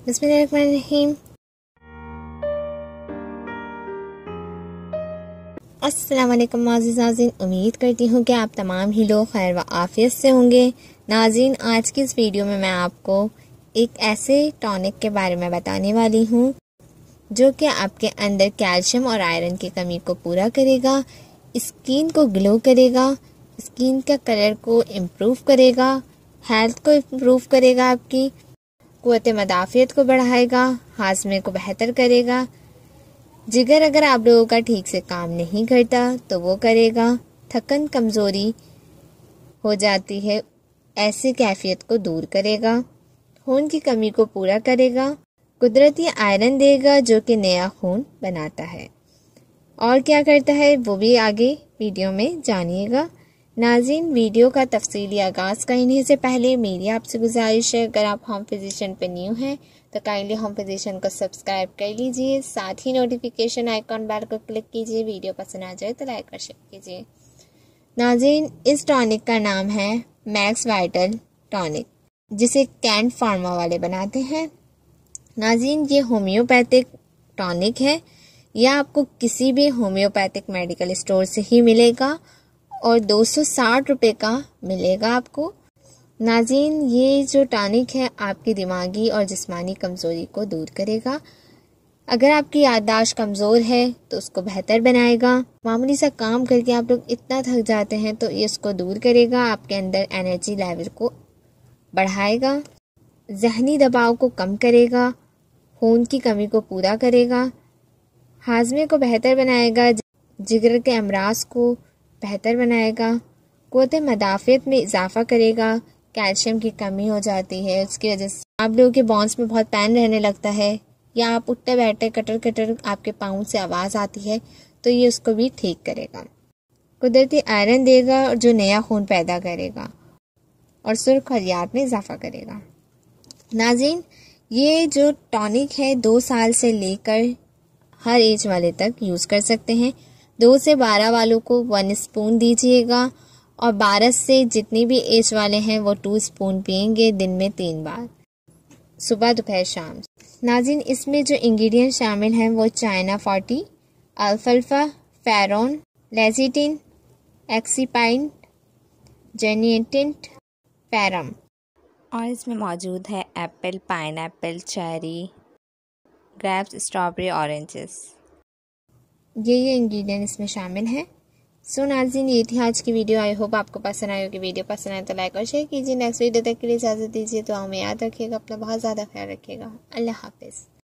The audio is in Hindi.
बिस्मिल्लाहिर्रहमानिर्रहीम। अस्सलाम वालेकुम मोअज़्ज़िज़ नाज़रीन, उम्मीद करती हूँ कि आप तमाम ही लोग खैर व आफियत से होंगे। नाज़रीन, आज की इस वीडियो में मैं आपको एक ऐसे टॉनिक के बारे में बताने वाली हूँ जो कि आपके अंदर कैल्शियम और आयरन की कमी को पूरा करेगा, स्किन को ग्लो करेगा, स्किन का कलर को इम्प्रूव करेगा, हेल्थ को इम्प्रूव करेगा, आपकी क़ुव्वत मदाफ़ियत को बढ़ाएगा, हाज़मे को बेहतर करेगा। जिगर अगर आप लोगों का ठीक से काम नहीं करता तो वो करेगा। थकन कमज़ोरी हो जाती है, ऐसी कैफियत को दूर करेगा। खून की कमी को पूरा करेगा। कुदरती आयरन देगा जो कि नया खून बनाता है। और क्या करता है वो भी आगे वीडियो में जानिएगा। नाज़रीन, वीडियो का तफसीली आगाज़ करने से पहले मेरी आपसे गुजारिश है, अगर आप होम फिजिशियन पे न्यू हैं तो काइंडली होम फिजिशियन को सब्सक्राइब कर लीजिए, साथ ही नोटिफिकेशन आइकॉन बेल को क्लिक कीजिए। वीडियो पसंद आ जाए तो लाइक और शेयर कीजिए। नाज़रीन, इस टॉनिक का नाम है मैक्स वाइटल टॉनिक, जिसे कैंट फार्मा वाले बनाते हैं। नाज़रीन, ये होम्योपैथिक टॉनिक है, यह आपको किसी भी होम्योपैथिक मेडिकल स्टोर से ही मिलेगा और 260 रुपये का मिलेगा आपको। नाज़रीन, ये जो टॉनिक है आपकी दिमागी और जिस्मानी कमज़ोरी को दूर करेगा। अगर आपकी याददाश्त कमज़ोर है तो उसको बेहतर बनाएगा। मामूली सा काम करके आप लोग इतना थक जाते हैं तो ये इसको दूर करेगा। आपके अंदर एनर्जी लेवल को बढ़ाएगा, ज़हनी दबाव को कम करेगा, खून की कमी को पूरा करेगा, हाज़मे को बेहतर बनाएगा, जिगर के अमराज को बेहतर बनाएगा, क़ुव्वत मदाफ़ियत में इजाफ़ा करेगा। कैल्शियम की कमी हो जाती है, उसकी वजह से आप लोगों के बोन्स में बहुत पेन रहने लगता है, या आप उठते बैठते कटर कटर आपके पाँव से आवाज़ आती है, तो ये उसको भी ठीक करेगा। कुदरती आयरन देगा और जो नया खून पैदा करेगा और सुर्ख खलियात में इजाफ़ा करेगा। नाज़रीन, ये जो टॉनिक है 2 साल से लेकर हर एज वाले तक यूज़ कर सकते हैं। 2 से 12 वालों को 1 स्पून दीजिएगा और 12 से जितनी भी एज वाले हैं वो 2 स्पून पिएंगे दिन में 3 बार, सुबह दोपहर शाम। नाज़रीन, इसमें जो इंग्रेडिएंट शामिल हैं वो चाइना 40, अल्फाल्फा, फेरोन, लेजिटिन, एक्सीपाइन, जेनिएटेंट, पैरम, और इसमें मौजूद है apple, pineapple, cherry, grapes, strawberry, oranges. ये इंग्रेडिएंट इसमें शामिल हैं। सो नाज़रीन, ये थी आज की वीडियो। आई होप आपको पसंद आई होगी। वीडियो पसंद आए तो लाइक और शेयर कीजिए। नेक्स्ट वीडियो तक के लिए इजाज़त दीजिए। तो हमें याद रखिएगा, अपना बहुत ज़्यादा ख्याल रखिएगा। अल्लाह हाफिज़।